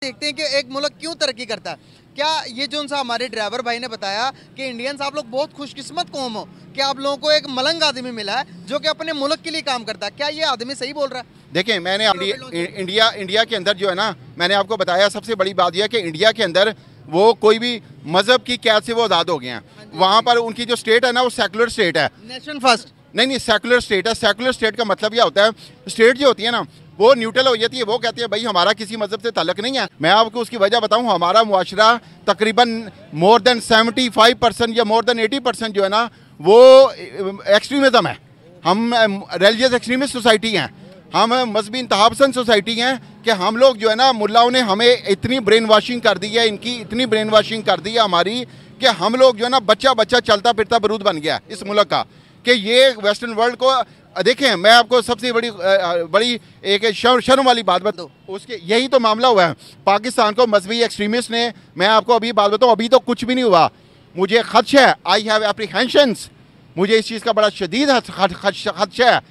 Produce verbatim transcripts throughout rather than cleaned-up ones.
देखते हैं कि एक मुल्क क्यों तरक्की करता है। क्या ये जो सा हमारे ड्राइवर भाई ने बताया कि इंडियंस आप लोग बहुत खुशकिस्मत कौम हो कि आप लोगों को एक मलंग आदमी मिला है जो कि अपने मुल्क के लिए काम करता है, क्या ये आदमी सही बोल रहा है? देखिए, मैंने इंडिया इंडिया के अंदर जो है ना, मैंने आपको बताया सबसे बड़ी बात यह है कि इंडिया के अंदर वो कोई भी मजहब की कैद से वो आज़ाद हो गए हैं। वहाँ पर उनकी जो स्टेट है ना, वो सेकुलर स्टेट है। नेशन फर्स्ट नहीं नहीं, सेकुलर स्टेट है। सेकुलर स्टेट का मतलब यह होता है, स्टेट जो होती है ना वो न्यूट्रल हो जाती है। वो कहती है भाई हमारा किसी मजहब से ताल्लुक नहीं है। मैं आपको उसकी वजह बताऊं, हमारा मुआशरा तकरीबन more than seventy five percent या मोर देन एटी परसेंट जो है ना वो एक्सट्रीमिज्म है। हम रिलीजियस एक्सट्रीमिस्ट सोसाइटी हैं, हम मजहबी इंतहापसंद सोसाइटी हैं कि हम लोग जो है ना, मुल्लाओं ने हमें इतनी ब्रेन वाशिंग कर दी है, इनकी इतनी ब्रेन वाशिंग कर दी है हमारी कि हम लोग जो है ना बच्चा बच्चा चलता फिरता बरूद बन गया इस मुल्क का। कि ये वेस्टर्न वर्ल्ड को देखें, मैं आपको सबसे बड़ी बड़ी एक शर्म वाली बात बताऊँ, उसके यही तो मामला हुआ है। पाकिस्तान को मजहबी एक्सट्रीमिस्ट ने, मैं आपको अभी बात बताऊँ, अभी तो कुछ भी नहीं हुआ, मुझे खदशा है, आई हैव एप्रीहेंशंस, मुझे इस चीज़ का बड़ा शदीद खदशा है।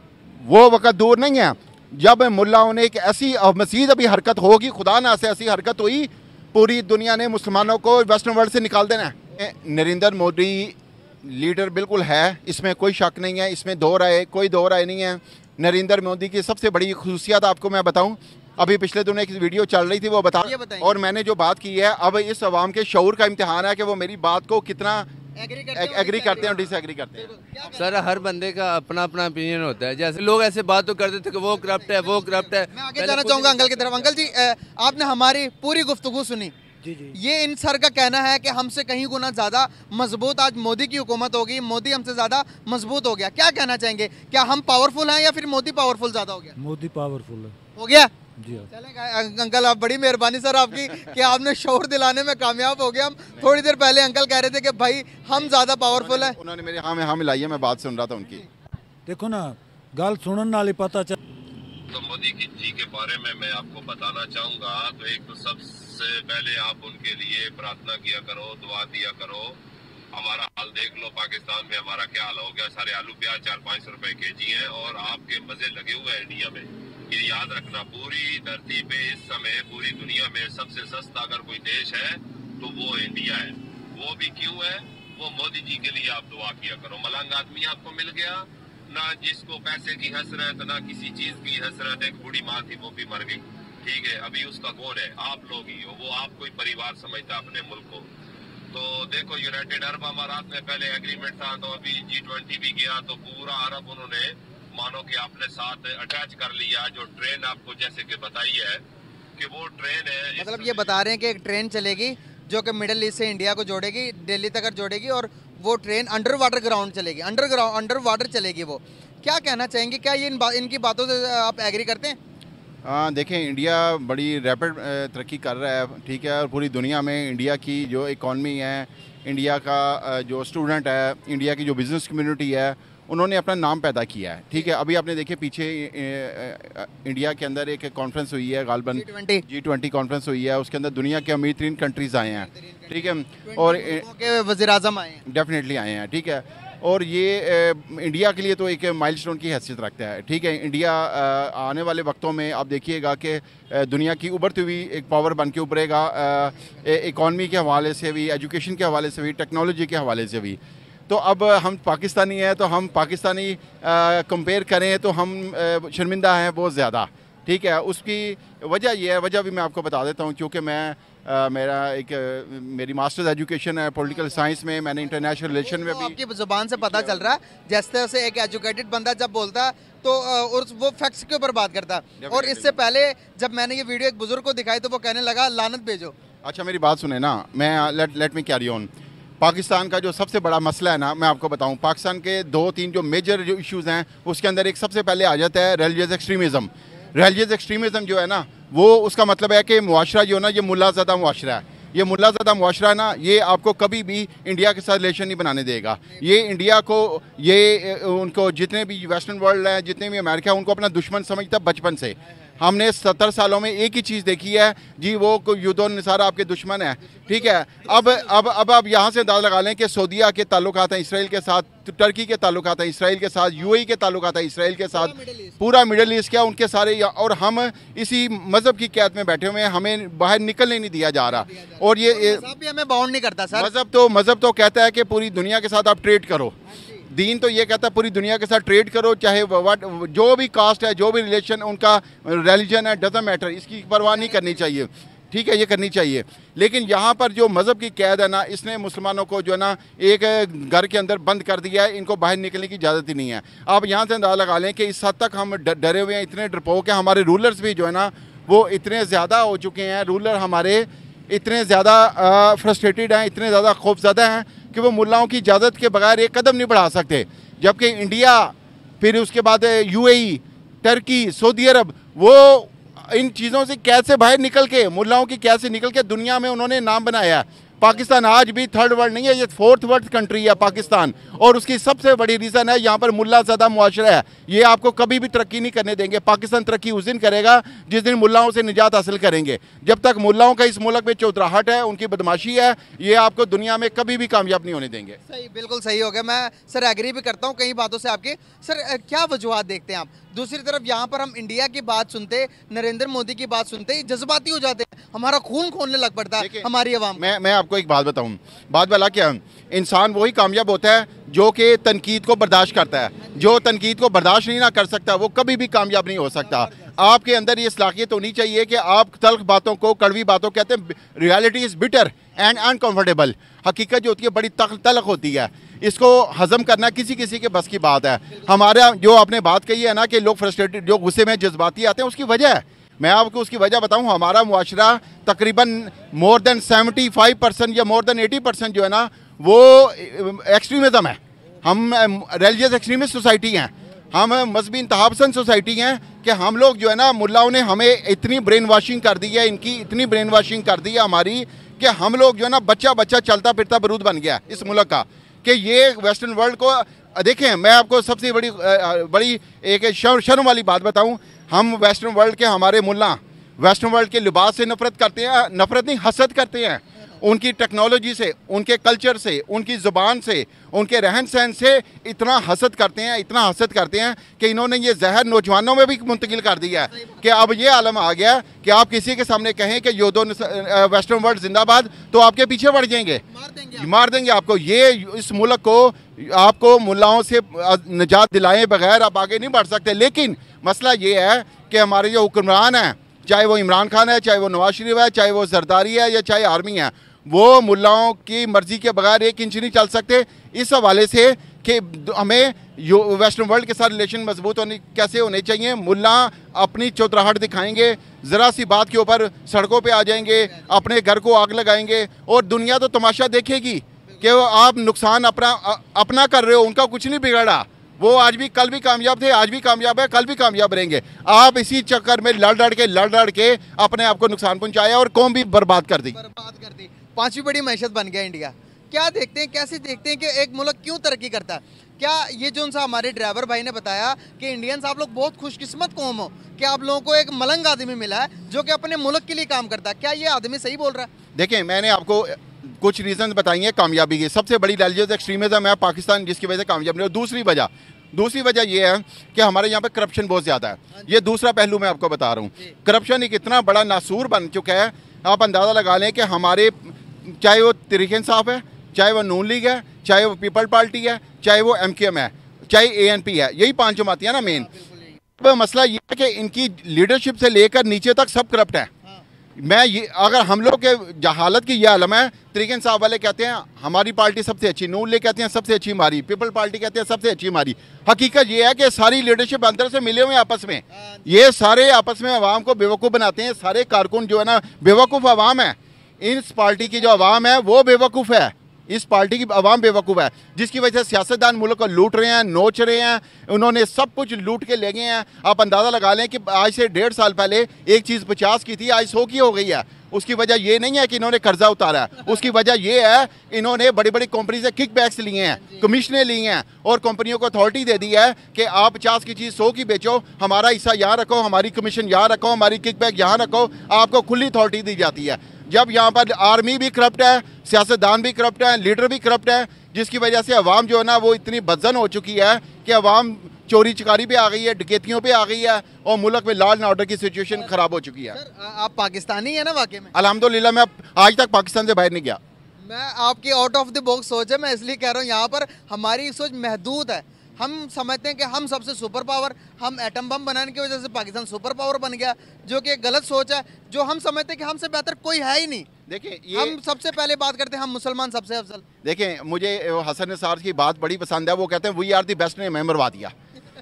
वो वक़्त दूर नहीं है जब मुल्लाओं ने एक ऐसी मज़ीद अभी हरकत होगी, खुदा ना से ऐसी हरकत हुई, पूरी दुनिया ने मुसलमानों को वेस्टर्न वर्ल्ड से निकाल देना है। नरेंद्र मोदी लीडर बिल्कुल है, इसमें कोई शक नहीं है, इसमें दो राय कोई दो राय नहीं है। नरेंद्र मोदी की सबसे बड़ी खुसूसियत आपको मैं बताऊं, अभी पिछले दिनों एक वीडियो चल रही थी वो बता, और मैंने जो बात की है, अब इस अवाम के शऊर का इम्तिहान है कि वो मेरी बात को कितना एग्री करते, करते हैं और डिसएग्री करते हैं। सर, हर बंदे का अपना अपना ओपिनियन होता है। जैसे लोग ऐसे बात तो करते थे कि वो करप्ट है, वो करप्ट है। मैं आगे जाना चाहूँगा अंकल की तरफ। अंकल जी, आपने हमारी पूरी गुफ्तगू सुनी। जी जी। ये इन सर का कहना है कि हमसे कहीं गुना ज़्यादा मजबूत आज मोदी की हुकूमत होगी, मोदी हमसे ज़्यादा मजबूत हो गया। क्या कहना चाहेंगे, क्या हम पावरफुल हैं या फिर मोदी पावरफुल ज़्यादा हो गया? मोदी पावरफुल है। हो गया जी। चलें अंकल, आप बड़ी मेहरबानी सर आपकी कि आपने शोर दिलाने में कामयाब हो गया। हम थोड़ी देर पहले अंकल कह रहे थे कि भाई हम ज़्यादा पावरफुल हैं। उन्होंने मेरे हाँ में हाँ मिलाई है, मैं बात सुन रहा था उनकी। देखो ना, गल सुनने नाल ही पता चल। तो मोदी जी के बारे में मैं आपको बताना चाहूँगा, तो एक तो सबसे पहले आप उनके लिए प्रार्थना किया करो, दुआ दिया करो। हमारा हाल देख लो, पाकिस्तान में हमारा क्या हाल हो गया। सारे आलू प्याज चार पाँच सौ रुपए के जी हैं और आपके मजे लगे हुए हैं इंडिया में। ये याद रखना, पूरी धरती पे इस समय पूरी दुनिया में सबसे सस्ता अगर कोई देश है तो वो इंडिया है। वो भी क्यों है? वो मोदी जी के लिए आप दुआ किया करो। मलंग आदमी आपको मिल गया ना, जिसको पैसे की हसरत ना किसी चीज की हसरत। एक बूढ़ी माँ थी, वो भी मर गई, ठीक है। अभी उसका कौन है? आप लोग ही हो। वो आपको ही परिवार समझता अपने मुल्क को। तो देखो, यूनाइटेड अरब अमारात में पहले एग्रीमेंट था, तो अभी जी ट्वेंटी भी गया, तो पूरा अरब उन्होंने मानो कि अपने साथ अटैच कर लिया। जो ट्रेन आपको जैसे कि बताई है कि वो ट्रेन है, मतलब ये बता रहे हैं कि एक ट्रेन चलेगी जो कि मिडिल ईस्ट से इंडिया को जोड़ेगी, दिल्ली तक जोड़ेगी, और वो ट्रेन अंडर वाटर ग्राउंड चलेगी, अंडर ग्राउंड अंडर वाटर चलेगी। वो क्या कहना चाहेंगे, क्या ये इन बा, इनकी बातों से आप एग्री करते हैं? हाँ, देखें, इंडिया बड़ी रैपिड तरक्की कर रहा है, ठीक है। और पूरी दुनिया में इंडिया की जो इकॉनमी है, इंडिया का जो स्टूडेंट है, इंडिया की जो बिज़नेस कम्युनिटी है, उन्होंने अपना नाम पैदा किया है, ठीक है। अभी आपने देखे पीछे इंडिया के अंदर एक कॉन्फ्रेंस हुई है, गालबन जी ट्वेंटी कॉन्फ्रेंस हुई है, उसके अंदर दुनिया के अमीर तरीन कंट्रीज़ आए हैं, ठीक है, और वज़ीर आज़म आए हैं, डेफिनेटली आए हैं, ठीक है। और ये इंडिया के लिए तो एक माइलस्टोन की हैसियत रखता है, ठीक है। इंडिया आने वाले वक्तों में आप देखिएगा कि दुनिया की उभरती हुई एक पावर बन के उभरेगा, इकॉनमी के हवाले से भी, एजुकेशन के हवाले से भी, टेक्नोलॉजी के हवाले से भी। तो अब हम पाकिस्तानी हैं, तो हम पाकिस्तानी कंपेयर करें तो हम शर्मिंदा हैं बहुत ज़्यादा, ठीक है। उसकी वजह यह है, वजह भी मैं आपको बता देता हूँ, क्योंकि मैं आ, मेरा एक आ, मेरी मास्टर्स एजुकेशन है पॉलिटिकल साइंस में, मैंने इंटरनेशनल रिलेशन में भी। आपकी ज़ुबान से पता चल रहा है, जिस तरह से एक एजुकेटेड बंदा जब बोलता है तो और वो फैक्ट्स के ऊपर बात करता है। और इससे पहले जब मैंने ये वीडियो एक बुजुर्ग को दिखाई तो वो कहने लगा लानत भेजो। अच्छा, मेरी बात सुने ना, मैं let let me carry on. Pakistan का जो सबसे बड़ा मसला है ना, मैं आपको बताऊं, पाकिस्तान के दो तीन जो मेजर जो इश्यूज़ हैं, उसके अंदर एक सबसे पहले आ जाता है रिलीजियस एक्सट्रीमिज़म। रिलीजियस एक्सट्रीमिज़म जो है ना, वो उसका मतलब है कि मुआशरा जो है ना, ये मुल्लाज़दा मुआशरा है। ये मुल्लाज़दा मुआशरा है ना, ये आपको कभी भी इंडिया के साथ रिलेशन नहीं बनाने देगा। ये इंडिया को, ये उनको जितने भी वेस्टर्न वर्ल्ड है, जितने भी अमेरिका है, उनको अपना दुश्मन समझता बचपन से, हमने सत्तर सालों में एक ही चीज़ देखी है जी, वो कोई युद्धों निसार आपके दुश्मन है, ठीक है। अब अब अब आप यहाँ से अंदाज़ा लगा लें कि सऊदीया के ताल्लुकात हैं इसराइल के साथ, टर्की के ताल्लुकात हैं इसराइल के साथ, यूएई के ताल्लुकात हैं इसराइल के साथ, पूरा मिडल ईस्ट क्या उनके सारे, और हम इसी मज़हब की कैद में बैठे हुए हैं, हमें बाहर निकलने नहीं दिया जा रहा। और ये भी हमें बाउंड नहीं करता सर। मज़हब तो मज़हब तो कहता है कि पूरी दुनिया के साथ आप ट्रेड करो, दीन तो ये कहता है पूरी दुनिया के साथ ट्रेड करो, चाहे वट जो भी कास्ट है, जो भी रिलेशन उनका रिलीजन है, डजंट मैटर, इसकी परवाह नहीं करनी चाहिए, ठीक है, ये करनी चाहिए। लेकिन यहाँ पर जो मज़हब की कैद है ना, इसने मुसलमानों को जो है ना एक घर के अंदर बंद कर दिया है, इनको बाहर निकलने की इजाज़त ही नहीं है। आप यहाँ से अंदाज़ा लगा लें कि इस हद तक हम डरे हुए हैं, इतने डरपोक हैं, हमारे रूलर्स भी जो है ना वो इतने ज़्यादा हो चुके हैं, रूलर हमारे इतने ज़्यादा फ्रस्ट्रेटेड हैं, इतने ज़्यादा खौफज़दा हैं कि वो मुल्लाओं की इजाज़त के बगैर एक कदम नहीं बढ़ा सकते। जबकि इंडिया, फिर उसके बाद यूएई, टर्की, सऊदी अरब, वो इन चीज़ों से कैसे बाहर निकल के, मुल्लाओं की कैसे निकल के दुनिया में उन्होंने नाम बनाया। पाकिस्तान आज भी थर्ड वर्ल्ड नहीं है, ये फोर्थ वर्ल्ड कंट्री है पाकिस्तान, और उसकी सबसे बड़ी रीज़न है यहाँ पर मुल्ला ज़्यादा मुआशरा है। ये आपको कभी भी तरक्की नहीं करने देंगे। पाकिस्तान तरक्की उस दिन करेगा जिस दिन मुल्लाओं से निजात हासिल करेंगे। जब तक मुल्लाओं का इस मुल्क में चौधराहट है, उनकी बदमाशी है, ये आपको दुनिया में कभी भी कामयाब नहीं होने देंगे। सही, बिल्कुल सही हो गया। मैं सर एग्री भी करता हूँ कई बातों से आपके। सर क्या वजूहत देखते हैं आप? दूसरी तरफ यहाँ पर हम इंडिया की बात सुनते, नरेंद्र मोदी की बात सुनते ही जज्बाती हो जाते हैं, हमारा खून खोलने लग पड़ता है हमारी आवाम। मैं मैं आपको एक बात बताऊं, बात वाला क्या, इंसान वही कामयाब होता है जो कि तनकीद को बर्दाश्त करता है। जो तनकीद को बर्दाश्त नहीं ना कर सकता वो कभी भी कामयाब नहीं हो सकता। आपके अंदर ये सलाहियत होनी चाहिए कि आप तल्ख बातों को कड़वी बातों कहते हैं, reality is bitter and uncomfortable, हकीकत जो होती है बड़ी तल्ख होती है, इसको हजम करना किसी किसी के बस की बात है। हमारा जो आपने बात कही है ना कि लोग फ्रस्ट्रेटेड, जो गुस्से में जज्बाती आते हैं, उसकी वजह है, मैं आपको उसकी वजह बताऊं, हमारा मुआशरा तकरीबन more than seventy five percent या मोर देन एटी परसेंट जो है ना वो एक्सट्रीमिज़म है। हम रिलीजियस एक्सट्रीमिस्ट सोसाइटी हैं, हम मजहबी इंतहापसंद सोसाइटी हैं कि हम लोग जो है ना, मुल्लाओं ने हमें इतनी ब्रेन वाशिंग कर दी है, इनकी इतनी ब्रेन वाशिंग कर दी है हमारी कि हम लोग जो है ना बच्चा बच्चा चलता फिरता बरूद बन गया इस मुल्क का, कि ये वेस्टर्न वर्ल्ड को देखें। मैं आपको सबसे बड़ी बड़ी एक शर्म वाली बात बताऊं, हम वेस्टर्न वर्ल्ड के हमारे मुल्ला वेस्टर्न वर्ल्ड के लिबास से नफरत करते हैं, नफरत नहीं हसद करते हैं, उनकी टेक्नोलॉजी से, उनके कल्चर से, उनकी ज़ुबान से, उनके रहन सहन से इतना हसद करते हैं, इतना हसद करते हैं कि इन्होंने ये जहर नौजवानों में भी मुंतकिल कर दिया है कि अब ये आलम आ गया कि आप किसी के सामने कहें कि योदो वेस्टर्न वर्ल्ड जिंदाबाद, तो आपके पीछे बढ़ जाएंगे, मार देंगे, मार देंगे आपको। ये इस मुल्क को आपको मुल्लाओं से निजात दिलाए बगैर आप आगे नहीं बढ़ सकते। लेकिन मसला ये है कि हमारे जो हुक्मरान हैं, चाहे वो इमरान खान है, चाहे वो नवाज शरीफ है, चाहे वो जरदारी है या चाहे आर्मी है, वो मुल्लाओं की मर्जी के बगैर एक इंच नहीं चल सकते। इस हवाले से कि हमें वेस्टर्न वर्ल्ड के साथ रिलेशन मजबूत होने कैसे होने चाहिए, मुल्ला अपनी चौधराहट दिखाएंगे, ज़रा सी बात के ऊपर सड़कों पे आ जाएंगे, अपने घर को आग लगाएंगे, और दुनिया तो तमाशा देखेगी कि वो आप नुकसान अपना अपना कर रहे हो, उनका कुछ नहीं बिगड़ा। वो आज भी कल भी कामयाब थे, आज भी कामयाब है, कल भी कामयाब रहेंगे। आप इसी चक्कर में लड़ लड़ के लड़ लड़ के अपने आप को नुकसान पहुंचाया और कौम भी बर्बाद कर दी बर्बाद कर दी पांचवी बड़ी मैशत बन गया इंडिया। क्या देखते हैं, कैसे देखते हैं कि एक मुल्क क्यों तरक्की करता है? क्या ये जो सा हमारे ड्राइवर भाई ने बताया कि इंडियंस आप लोग बहुत खुशकिस्मत कौम हो कि आप लोगों को एक मलंग आदमी मिला है जो कि अपने मुल्क के लिए काम करता है, क्या ये आदमी सही बोल रहा है? देखिए, मैंने आपको कुछ रीजन बताई हैं कामयाबी की। सबसे बड़ी रिलीजियस एक्सट्रीमिज्म है पाकिस्तान, जिसकी वजह से कामयाब नहीं हो। दूसरी वजह दूसरी वजह यह है कि हमारे यहाँ पे करप्शन बहुत ज़्यादा है। ये दूसरा पहलू मैं आपको बता रहा हूँ। करप्शन एक इतना बड़ा नासूर बन चुका है, आप अंदाज़ा लगा लें कि हमारे, चाहे वो तहरीक इंसाफ है, चाहे वो नून लीग है, चाहे वो पीपल पार्टी है, चाहे वो एम क्यू एम है, चाहे ए एन पी है, यही पाँच जमाती है ना मेन। मसला ये है कि इनकी लीडरशिप से लेकर नीचे तक सब करप्ट है। मैं ये, अगर हम लोग के जहालत की यह आलम है, तरीके इंसाफ वाले कहते हैं हमारी पार्टी सबसे अच्छी, नून लीग कहते हैं सबसे अच्छी हमारी, पीपल पार्टी कहते हैं सबसे अच्छी हमारी। हकीकत ये है कि सारी लीडरशिप अंदर से मिले हुए आपस में, ये सारे आपस में अवाम को बेवकूफ़ बनाते हैं। सारे कारकुन जो है ना बेवकूफ़ अवाम है। इस पार्टी की जो अवाम है वो बेवकूफ़ है, इस पार्टी की अवाम बेवकूफ़ है, जिसकी वजह से सियासतदान मुल्क को लूट रहे हैं, नोच रहे हैं, उन्होंने सब कुछ लूट के ले गए हैं। आप अंदाज़ा लगा लें कि आज से डेढ़ साल पहले एक चीज़ पचास की थी, आज सौ की हो गई है। उसकी वजह ये नहीं है कि इन्होंने कर्जा उतारा है, उसकी वजह ये है इन्होंने बड़ी बड़ी कंपनी से किक बैक्स लिए हैं, कमीशनें ली हैं और कंपनियों को अथॉरिटी दे दी है कि आप पचास की चीज़ सौ की बेचो, हमारा हिस्सा यहाँ रखो, हमारी कमीशन यहाँ रखो, हमारी किक बैक यहाँ रखो, आपको खुली अथॉरिटी दी जाती है। जब यहाँ पर आर्मी भी करप्ट है, सियासतदान भी करप्ट है, लीडर भी करप्ट है, जिसकी वजह से अवाम जो है ना वो इतनी बदजन हो चुकी है कि अवाम चोरी चकारी पे आ गई है, डकैतियों पे आ गई है और मुल्क में लॉ एंड ऑर्डर की सिचुएशन खराब हो चुकी है। सर आप पाकिस्तानी है ना वाकई में? अल्हम्दुलिल्लाह मैं आज तक पाकिस्तान से बाहर नहीं गया। मैं आपकी आउट ऑफ द बॉक्स सोच है, मैं इसलिए कह रहा हूँ यहाँ पर हमारी सोच महदूद है। हम समझते हैं कि हम सबसे सुपर पावर, हम एटम बम बनाने की वजह से पाकिस्तान सुपर पावर बन गया, जो कि गलत सोच है। जो हम समझते हैं कि हमसे बेहतर कोई है ही नहीं। देखिए ये हम सबसे पहले बात करते हैं हम मुसलमान सबसे अफजल। देखें मुझे हसन निसार की बात बड़ी पसंद है, वो कहते हैं वी आर दी बेस्ट ने मरवा दिया,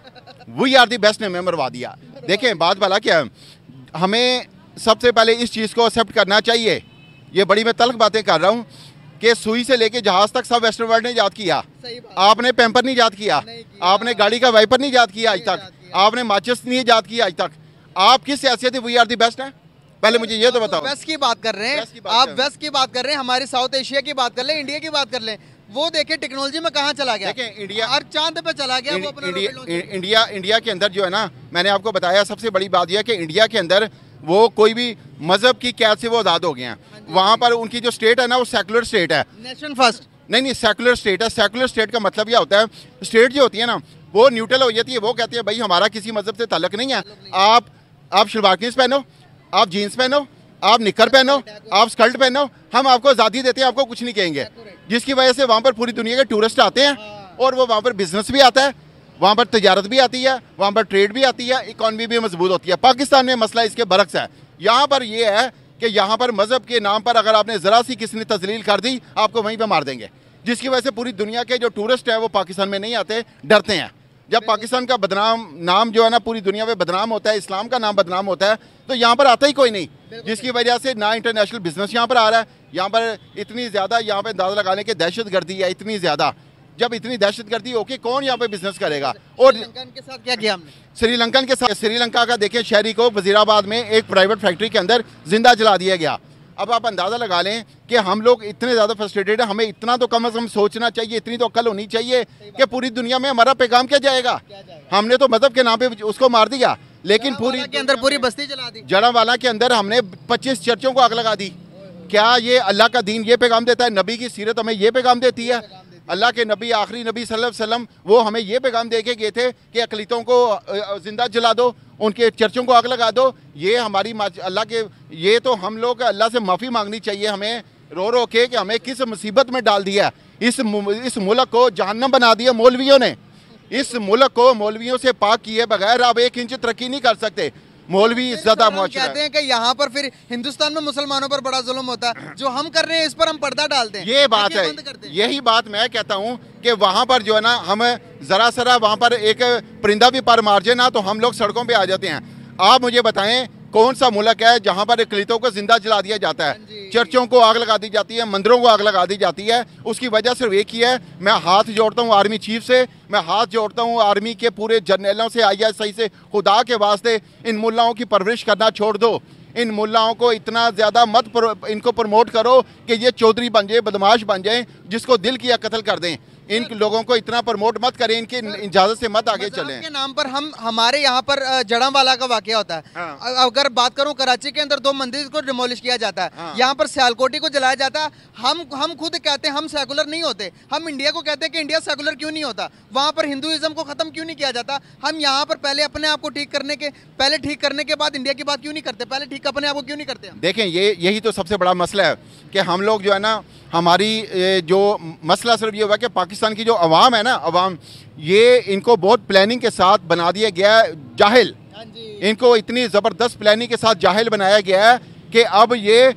वी आर दी बेस्ट ने मरवा दिया। देखें बात भला क्या है, हमें सबसे पहले इस चीज़ को एक्सेप्ट करना चाहिए। ये बड़ी मैं तल्ख बातें कर रहा हूँ कि सुई से लेके जहाज तक सब वेस्टर्न वर्ल्ड ने याद किया, आपने पैम्पर नहीं याद किया, आपने गाड़ी का वाइपर नहीं याद किया आज तक, आपने माचिस नहीं याद किया आज तक। आप किस हैसियत से वी आर दी बेस्ट है? पहले मुझे ये तो बताओ। वेस्ट की बात कर रहे हैं आप, वेस्ट की बात कर रहे हैं, हमारे साउथ एशिया की बात कर लें, इंडिया की बात कर लें। वो देखिए टेक्नोलॉजी में कहाँ चला गया, देखें इंडिया हर चांद पे चला गया। वो अपना India, rocket launcher- India India के अंदर जो है ना, मैंने आपको बताया सबसे बड़ी बात यह है कि इंडिया के अंदर वो कोई भी मजहब की कैद से वो आज़ाद हो गए हैं। वहाँ पर उनकी जो स्टेट है ना वो सेकुलर स्टेट है। नेशन फर्स्ट नहीं नहीं सेकुलर स्टेट है। सेकुलर स्टेट का मतलब यह होता है, स्टेट जो होती है ना वो न्यूट्रल हो जाती है, वो कहती है भाई हमारा किसी मजहब से ताल्लुक नहीं है। आप आप शलवार कमीज पहनो, आप जीन्स पहनो, आप निकर पहनो, आप स्कर्ट पहनो, हम आपको आज़ादी देते हैं, आपको कुछ नहीं कहेंगे। जिसकी वजह से वहाँ पर पूरी दुनिया के टूरिस्ट आते हैं और वो वहाँ पर बिजनेस भी आता है, वहाँ पर तजारत भी आती है, वहाँ पर ट्रेड भी आती है, इकॉनमी भी मजबूत होती है। पाकिस्तान में मसला इसके बरक्स है। यहाँ पर ये है कि यहाँ पर मजहब के नाम पर अगर आपने ज़रा सी किसी ने तजलील कर दी, आपको वहीं पर मार देंगे। जिसकी वजह से पूरी दुनिया के जो टूरिस्ट हैं वो पाकिस्तान में नहीं आते, डरते हैं। जब पाकिस्तान का बदनाम नाम जो है ना पूरी दुनिया में बदनाम होता है, इस्लाम का नाम बदनाम होता है, तो यहाँ पर आता ही कोई नहीं। जिसकी वजह से ना इंटरनेशनल बिजनेस यहाँ पर आ रहा है, यहाँ पर इतनी ज़्यादा यहाँ पर अंदाज़ा लगाने की दहशत गर्दी है, इतनी ज़्यादा। जब इतनी दहशत गर्दी हो कि कौन यहाँ पे बिजनेस करेगा। और श्रीलंकन के साथ क्या किया हमने? श्रीलंकन के साथ श्रीलंका का देखें शहरी को वजीराबाद में एक प्राइवेट फैक्ट्री के अंदर जिंदा जला दिया गया। अब आप अंदाज़ा लगा लें कि हम लोग इतने ज़्यादा फ्रस्ट्रेटेड हैं, हमें इतना तो कम अज़ कम सोचना चाहिए, इतनी तो अक्ल होनी चाहिए कि पूरी दुनिया में हमारा पैगाम क्या जाएगा। हमने तो मजहब के नाम पे उसको मार दिया, लेकिन पूरी के अंदर पूरी बस्ती जला दी। जड़ावाला के अंदर हमने पच्चीस चर्चों को आग लगा दी। क्या ये अल्लाह का दीन ये पैगाम देता है? नबी की सीरत हमें ये पैगाम देती है? अल्लाह के नबी आखिरी नबी सल्लल्लाहु अलैहि वसल्लम वो हमें ये पैगाम दे के गए थे कि अकलीतों को जिंदा जला दो, उनके चर्चों को आग लगा दो। ये हमारी अल्लाह के, ये तो हम लोग अल्लाह से माफ़ी मांगनी चाहिए हमें रो रो के कि हमें किस मुसीबत में डाल दिया। इस इस मुल्क को जहन्नम बना दिया मौलवियों ने। इस मुल्क को मौलवियों से पाक किए बगैर आप एक इंच तरक्की नहीं कर सकते। मौलवी ज़्यादा मुआशरा कहते हैं कि यहाँ पर फिर हिंदुस्तान में मुसलमानों पर बड़ा जुल्म होता है, जो हम कर रहे हैं इस पर हम पर्दा डालते हैं। ये बात है, यही बात मैं कहता हूँ कि वहाँ पर जो है ना हम ज़रा सरा वहाँ पर एक परिंदा भी पर मार जाए ना तो हम लोग सड़कों पे आ जाते हैं। आप मुझे बताएं कौन सा मुल्क है जहाँ पर अकलीतों को जिंदा जला दिया जाता है, चर्चों को आग लगा दी जाती है, मंदिरों को आग लगा दी जाती है? उसकी वजह सिर्फ एक ही है। मैं हाथ जोड़ता हूँ आर्मी चीफ से, मैं हाथ जोड़ता हूँ आर्मी के पूरे जर्नलों से, आई एस आई से, खुदा के वास्ते इन मुल्लाओं की परवरिश करना छोड़ दो। इन मुल्लाओं को इतना ज़्यादा मत पर, इनको प्रमोट करो कि ये चौधरी बन जाए, बदमाश बन जाए, जिसको दिल किया कत्ल कर दें। इन लोगों को इतना प्रमोट मत करें, इनकी इजाज़त से मत आगे चलें। के नाम पर हम हमारे यहाँ पर जड़ावाला का वाकया होता है। हाँ। अगर बात करूँ कराची के अंदर दो मंदिर को डिमोलिश किया जाता है। हाँ। यहाँ पर सियालकोटी को जलाया जाता है। हम हम खुद कहते हैं हम सेकुलर नहीं होते, हम इंडिया को कहते हैं कि इंडिया सेकुलर क्यों नहीं होता, वहाँ पर हिंदुइज्म को ख़त्म क्यों नहीं किया जाता। हम यहाँ पर पहले अपने आप को ठीक करने के पहले ठीक करने के बाद इंडिया की बात क्यों नहीं करते, पहले ठीक अपने आप को क्यों नहीं करते? देखें ये यही तो सबसे बड़ा मसला है कि हम लोग जो है ना, हमारी जो मसला सिर्फ ये हुआ कि पाकिस्तान की जो अवाम है ना, अवाम ये इनको बहुत प्लानिंग के साथ बना दिया गया है जाहिल। इनको इतनी ज़बरदस्त प्लानिंग के साथ जाहिल बनाया गया है कि अब ये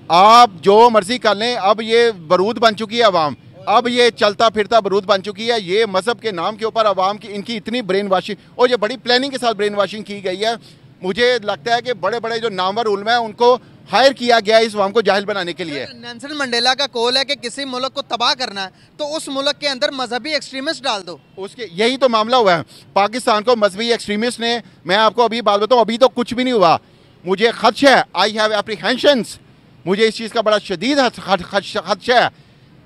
आप जो मर्जी कर लें, अब ये बरूद बन चुकी है अवाम, अब ये चलता फिरता बरूद बन चुकी है। ये मज़हब के नाम के ऊपर अवाम की इनकी इतनी ब्रेन वाशिंग, और ये बड़ी प्लानिंग के साथ ब्रेन वाशिंग की गई है। मुझे लगता है कि बड़े बड़े जो नामवर उलमा हैं उनको हायर किया गया है इस अवाम को जाहिल बनाने के लिए। नेल्सन मंडेला का कॉल है कि किसी मुल्क को तबाह करना है तो उस मुल्क के अंदर मजहबी एक्सट्रीमिस्ट डाल दो। उसके यही तो मामला हुआ है। पाकिस्तान को मजहबी एक्सट्रीमिस्ट ने, मैं आपको अभी बात बताऊँ, अभी तो कुछ भी नहीं हुआ, मुझे खदशा है, आई हैव एप्रीहेंशंस मुझे इस चीज़ का बड़ा शदीद खदशा है।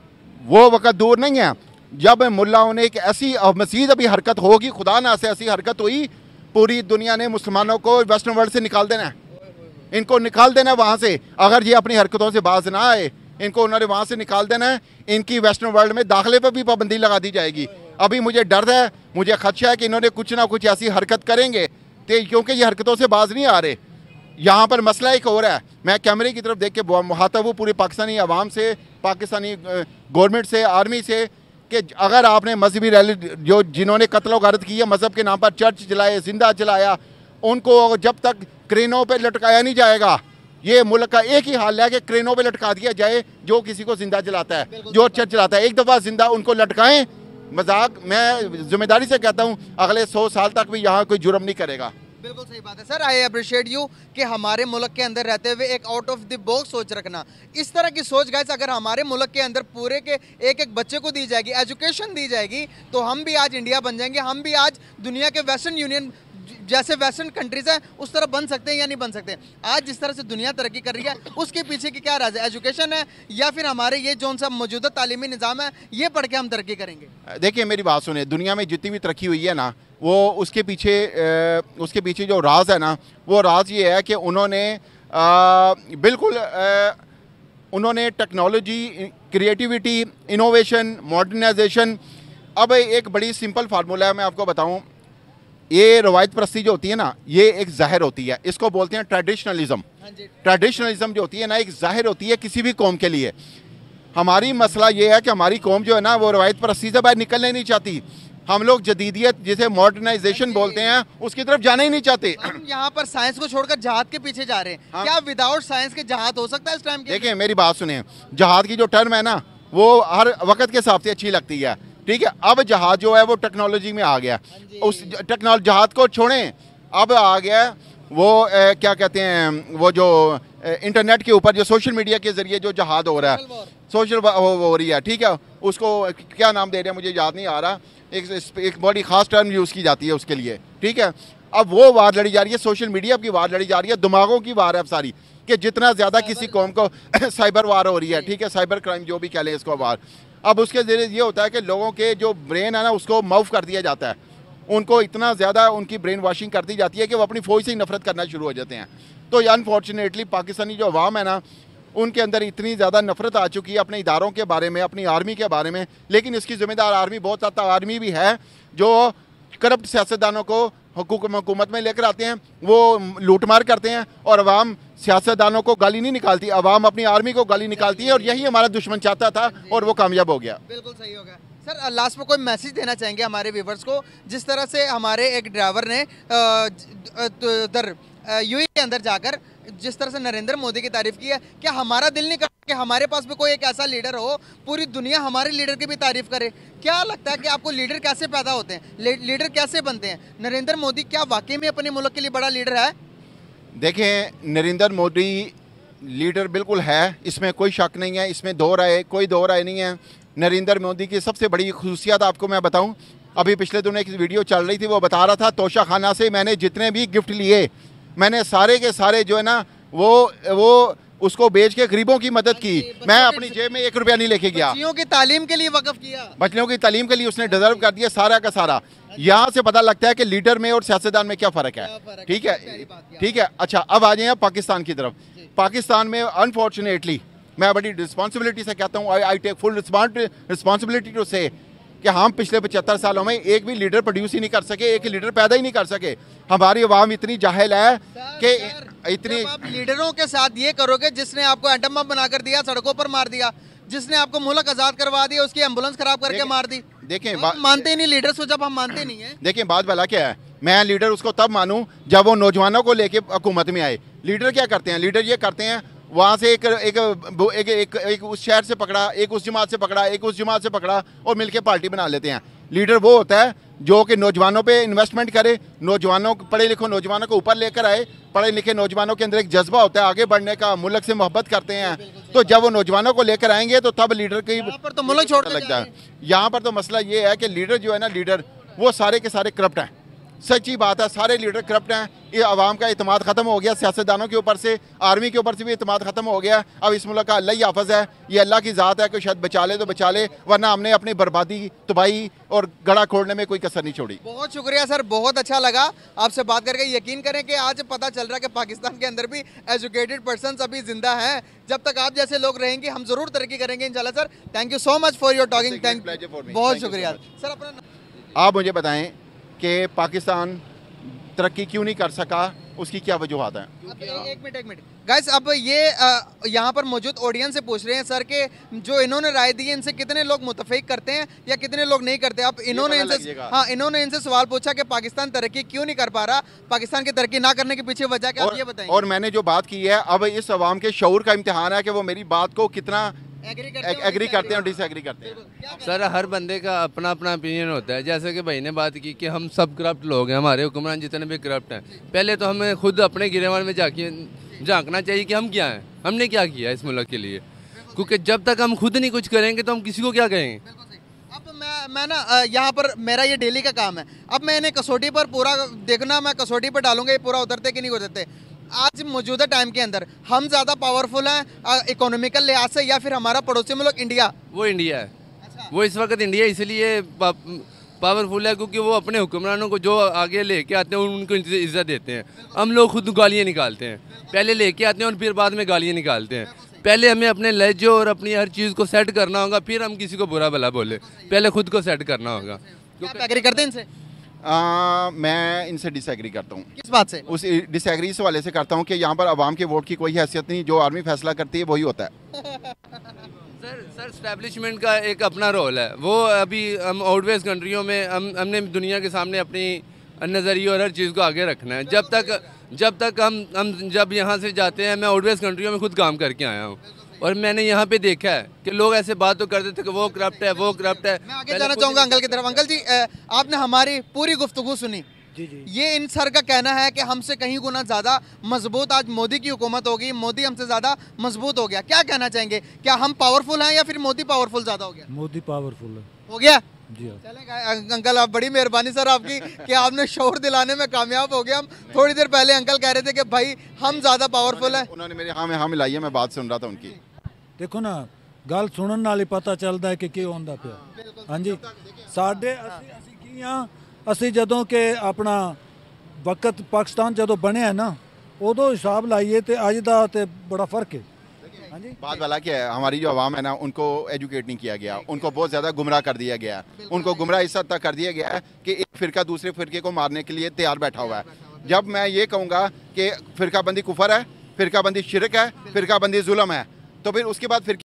वो वक़्त दूर नहीं है जब मुल्लाओं ने एक ऐसी मज़ीद अभी हरकत होगी, खुदा ना से ऐसी हरकत हुई, पूरी दुनिया ने मुसलमानों को वेस्टर्न वर्ल्ड से निकाल देना है, इनको निकाल देना है वहाँ से। अगर ये अपनी हरकतों से बाज ना आए, इनको उन्होंने वहाँ से निकाल देना है। इनकी वेस्टर्न वर्ल्ड में दाखिले पर भी पाबंदी लगा दी जाएगी। अभी मुझे डर है, मुझे खदशा है कि इन्होंने कुछ ना कुछ ऐसी हरकत करेंगे, तो क्योंकि ये हरकतों से बाज नहीं आ रहे। यहाँ पर मसला एक और है, मैं कैमरे की तरफ देख के मुहातब हूँ पूरी पाकिस्तानी अवाम से, पाकिस्तानी गवर्नमेंट से, आर्मी से, कि अगर आपने मजहबी रैली जो जिन्होंने कत्ल व गारत की है, मज़हब के नाम पर चर्च जलाए, जिंदा जलाया, उनको जब तक क्रेनों पे लटकाया नहीं जाएगा, ये मुल्क का एक ही हाल है कि क्रेनों पे लटका दिया जाए जो किसी को जिंदा जलाता है, जो चर्च जलाता है। एक दफ़ा जिंदा उनको लटकाएं, मजाक, मैं जिम्मेदारी से कहता हूँ अगले सौ साल तक भी यहाँ कोई जुर्म नहीं करेगा। बिल्कुल सही बात है सर। आई अप्रिशिएट यू कि हमारे मुल्क के अंदर रहते हुए एक आउट ऑफ द बॉक्स सोच रखना। इस तरह की सोच गाइस अगर हमारे मुल्क के अंदर पूरे के एक एक बच्चे को दी जाएगी, एजुकेशन दी जाएगी, तो हम भी आज इंडिया बन जाएंगे, हम भी आज दुनिया के वेस्टर्न यूनियन जैसे वेस्टर्न कंट्रीज हैं उस तरह बन सकते हैं या नहीं बन सकते। आज जिस तरह से दुनिया तरक्की कर रही है उसके पीछे की क्या राज है? एजुकेशन है या फिर हमारे ये जो सा मौजूदा तालीमी निज़ाम है ये पढ़ के हम तरक्की करेंगे? देखिए मेरी बात सुने, दुनिया में जितनी भी तरक्की हुई है ना, वो उसके पीछे उसके पीछे जो राज है ना, वो राज ये है कि उन्होंने बिल्कुल उन्होंने टेक्नोलॉजी, क्रिएटिविटी, इनोवेशन, मॉडर्नाइजेशन। अब एक बड़ी सिंपल फार्मूला है, मैं आपको बताऊं, ये रवायत परस्ती जो होती है ना, ये एक ज़ाहिर होती है, इसको बोलते हैं ट्रेडिशनलिज्म। ट्रेडिशनलिज्म जो होती है ना, एक ज़ाहिर होती है किसी भी कौम के लिए। हमारी मसला ये है कि हमारी कौम जो है ना, वो रवायत परस्ती से बाहर निकलने नहीं चाहती। हम लोग जदीदियत, जिसे मॉडर्नाइजेशन बोलते हैं, उसकी तरफ जाना ही नहीं चाहते। हम यहाँ पर साइंस को छोड़कर जहाद के पीछे जा रहे हैं। हाँ। क्या विदाउट साइंस के जहाद हो सकता है इस टाइम के? देखिए मेरी बात सुने, जहाद की जो टर्म है ना, वो हर वक्त के हिसाब से अच्छी लगती है, ठीक है। अब जहाज जो है वो टेक्नोलॉजी में आ गया, उस टेक्नोलॉजी जहाज को छोड़ें, अब आ गया वो ए, क्या कहते हैं, वो जो ए, इंटरनेट के ऊपर जो सोशल मीडिया के जरिए जो जहाज हो रहा है, सोशल वो हो रही है, ठीक है। उसको क्या नाम दे रहे हैं मुझे याद नहीं आ रहा, एक, एक बड़ी खास टर्म यूज़ की जाती है उसके लिए, ठीक है। अब वो वार लड़ी जा रही है, सोशल मीडिया की वार लड़ी जा रही है, दिमागों की वार है सारी, कि जितना ज़्यादा किसी कौम को साइबर वार हो रही है, ठीक है, साइबर क्राइम जो भी कह लें इसको वार। अब उसके ज़रिए ये होता है कि लोगों के जो ब्रेन है ना, उसको माउफ कर दिया जाता है, उनको इतना ज़्यादा उनकी ब्रेन वॉशिंग कर दी जाती है कि वो अपनी फ़ौज से ही नफरत करना शुरू हो जाते हैं। तो अनफॉर्चुनेटली पाकिस्तानी जो अवाम है ना, उनके अंदर इतनी ज़्यादा नफरत आ चुकी है अपने इदारों के बारे में, अपनी आर्मी के बारे में। लेकिन इसकी ज़िम्मेदार आर्मी, बहुत ज़्यादा आर्मी भी है जो करप्ट सियासतदानों को हुकूमत में लेकर आते हैं, वो लूटमार करते हैं, और अवाम सियासतदानों को गाली नहीं निकालती, अवाम अपनी आर्मी को गाली निकालती है, और यही हमारा दुश्मन चाहता था और वो कामयाब हो गया। बिल्कुल सही हो गया सर। लास्ट में कोई मैसेज देना चाहेंगे हमारे व्यूवर्स को? जिस तरह से हमारे एक ड्राइवर ने उधर यूएई के अंदर जाकर जिस तरह से नरेंद्र मोदी की तारीफ की है, क्या हमारा दिल नहीं करता कि हमारे पास भी कोई एक ऐसा लीडर हो, पूरी दुनिया हमारे लीडर की भी तारीफ करे? क्या लगता है कि आपको लीडर कैसे पैदा होते हैं, लीडर कैसे बनते हैं? नरेंद्र मोदी क्या वाकई में अपने मुल्क के लिए बड़ा लीडर है? देखें, नरेंद्र मोदी लीडर बिल्कुल है, इसमें कोई शक नहीं है, इसमें दो राय कोई दो राय नहीं है। नरेंद्र मोदी की सबसे बड़ी खुसूसियत आपको मैं बताऊं, अभी पिछले दिनों एक वीडियो चल रही थी, वो बता रहा था तोशा खाना से मैंने जितने भी गिफ्ट लिए, मैंने सारे के सारे जो है ना वो वो उसको बेच के गरीबों की मदद की। मैं अपनी जेब में एक रुपया नहीं लेके गया, बच्चियों की तालीम के लिए वक्फ किया, बच्चियों की तालीम के लिए उसने डिजर्व कर दिया सारा का सारा। यहाँ से पता लगता है कि लीडर में और सियासतदान में क्या फ़र्क है, ठीक है, ठीक है। अच्छा, अब आ जाए पाकिस्तान की तरफ। पाकिस्तान में अनफॉर्चुनेटली मैं बड़ी रिस्पॉन्सिबिलिटी से कहता हूँ, I take full responsibility to say कि हम पिछले पचहत्तर सालों में एक भी लीडर प्रोड्यूस ही नहीं कर सके, एक लीडर पैदा ही नहीं कर सके। हमारी अवाम इतनी जाहिल है कि इतनी। आप लीडरों के साथ ये करोगे जिसने आपको एटम बम बनाकर दिया, सड़कों पर मार दिया, जिसने आपको मुल्क आज़ाद करवा दिया, उसकी एम्बुलेंस खराब करके मार दी। देखें, मानते ही नहीं लीडर्स को, जब हम मानते नहीं है। देखें बात भला क्या है, मैं लीडर उसको तब मानूं जब वो नौजवानों को लेके हुकूमत में आए। लीडर क्या करते हैं? लीडर ये करते हैं, वहाँ से एक एक, एक, एक, एक उस शहर से पकड़ा, एक उस जमात से पकड़ा, एक उस जमात से पकड़ा, और मिलके पार्टी बना लेते हैं। लीडर वो होता है जो कि नौजवानों पे इन्वेस्टमेंट करे, नौजवानों पढ़े लिखो नौजवानों को ऊपर लेकर आए। पढ़े लिखे नौजवानों के अंदर एक जज्बा होता है आगे बढ़ने का, मुल्क से मोहब्बत करते हैं, तो जब वो नौजवानों को लेकर आएंगे तो तब लीडर की पर तो मुल्क छोड़ने लगता है। यहाँ पर तो मसला ये है कि लीडर जो है ना, लीडर वो सारे के सारे करप्ट हैं, सच्ची बात है, सारे लीडर करप्ट हैं। ये आवाम का इतमाद ख़त्म हो गया, सियासतदानों के ऊपर से, आर्मी के ऊपर से भी इतमाद ख़त्म हो गया। अब इस मुल्क का अल्लाह ही हाफ़िज़ है, ये अल्लाह की ज़ात है कि शायद बचा ले तो बचा ले, वरना हमने अपनी बर्बादी, तबाही और गड़ा खोड़ने में कोई कसर नहीं छोड़ी। बहुत शुक्रिया सर, बहुत अच्छा लगा आपसे बात करके। यकीन करें कि आज पता चल रहा है कि पाकिस्तान के अंदर भी एजुकेटेड पर्सन्स अभी जिंदा हैं। जब तक आप जैसे लोग रहेंगे हम ज़रूर तरक्की करेंगे इंशाल्लाह। Sir thank you so much for your talking, thank बहुत शुक्रिया सर। अपना आप मुझे बताएं कि पाकिस्तान तरक्की क्यों नहीं कर सका, उसकी क्या वजूहत हैं? अब एक मिनट एक मिनट गाइस, अब ये यहाँ पर मौजूद ऑडियंस से पूछ रहे हैं सर के जो इन्होंने राय दी है इनसे कितने लोग मुतफिक करते हैं या कितने लोग नहीं करते। अब इन्होंने इनसे हाँ इन्होंने इनसे सवाल पूछा कि पाकिस्तान तरक्की क्यों नहीं कर पा रहा, पाकिस्तान की तरक्की ना करने के पीछे वजह क्या, आप ये बताएंगे। और मैंने जो बात की है, अब इस अवाम के शऊर का इम्तिहान है कि वो मेरी बात को कितना एग्री एग्री करते हैं और डिसएग्री करते हैं। सर हर बंदे का अपना अपना ओपिनियन होता है। जैसे कि भाई ने बात की कि हम सब करप्ट लोग हैं, हमारे हुक्मरान जितने भी करप्ट हैं। पहले तो हमें खुद अपने गिरेवान में जाके झांकना चाहिए कि हम क्या हैं, हमने क्या किया इस मुल्क के लिए, क्योंकि जब तक हम खुद नहीं कुछ करेंगे तो हम किसी को क्या कहेंगे। अब मैं मैं ना यहाँ पर मेरा ये डेली का काम है। अब मैं इन्हें कसौटी पर पूरा देखना, मैं कसौटी पर डालूंगा ये पूरा उतरते कि नहीं उतरते। आज मौजूदा टाइम के अंदर हम ज़्यादा पावरफुल हैं इकोनॉमिकल लिहाज से या फिर हमारा पड़ोसी मुल्क इंडिया? वो इंडिया है। अच्छा। वो इस वक्त इंडिया इसलिए पा, पावरफुल है क्योंकि वो अपने हुक्मरानों को जो आगे लेके आते हैं उनको इज्जत देते हैं। हम लोग खुद गालियाँ निकालते हैं, पहले लेके आते हैं और फिर बाद में गालियाँ निकालते हैं। पहले हमें अपने लहजे और अपनी हर चीज़ को सेट करना होगा, फिर हम किसी को बुरा भला बोले। पहले खुद को सेट करना होगा। आप एग्री करते हैं इनसे? आ, मैं इनसे डिसएग्री करता हूँ। किस बात से? उस डिसएग्री इस वाले से करता हूँ कि यहाँ पर आवाम के वोट की कोई हैसियत नहीं, जो आर्मी फैसला करती है वही होता है। सर सर स्टैब्लिशमेंट का एक अपना रोल है। वो अभी हम आउटवेस्ट कंट्रियों में हम हमने दुनिया के सामने अपनी नज़रिए और हर चीज़ को आगे रखना है। जब तक जब तक हम हम जब यहाँ से जाते हैं, मैं आउटवेस्ट कंट्रियों में खुद काम करके आया हूँ और मैंने यहाँ पे देखा है कि लोग ऐसे बात तो करते थे कि वो करप्ट है, वो करप्ट है। मैं आगे जाना चाहूँगा अंकल की तरफ। अंकल जी आपने हमारी पूरी गुफ्तगू सुनी, जी जी ये इन सर का कहना है कि हमसे कहीं गुना ज़्यादा मजबूत आज मोदी की हुकूमत होगी, मोदी हमसे ज़्यादा मजबूत हो गया। क्या कहना चाहेंगे, क्या हम पावरफुल हैं या फिर मोदी पावरफुल ज़्यादा हो गया? मोदी पावरफुल है हो गया। जी हाँ। चलें अंकल, आप बड़ी मेहरबानी सर आपकी कि आपने शोर दिलाने में कामयाब हो गया। हम थोड़ी देर पहले अंकल कह रहे थे कि भाई हम ज़्यादा पावरफुल हैं। उन्होंने मेरे हाँ में हाँ मिलाई है, मैं बात सुन रहा था उनकी। देखो ना, गल सुनन नाल ही पता चलता है कि की होंदा पिया। हाँ जी, साडे असी असी की हाँ, असी जदों के अपना वक्त पाकिस्तान जदों बनया ना उदों हिसाब लाइए तो अज दा ते बड़ा फर्क है। हाँ जी, बात वाला क्या है, हमारी जो आवाम है ना उनको एजुकेट नहीं किया गया, उनको बहुत ज़्यादा गुमराह कर दिया गया। उनको गुमराह इस हद तक कर दिया गया है कि एक फ़िरका दूसरे फ़िरके को मारने के लिए तैयार बैठा हुआ है। जब मैं ये कहूँगा कि फ़िरका बंदी कुफर है, फ़िरका बंदी शिरक है, फ़िरका बंदी जुल्म है, तो फिर उसके बाद फिर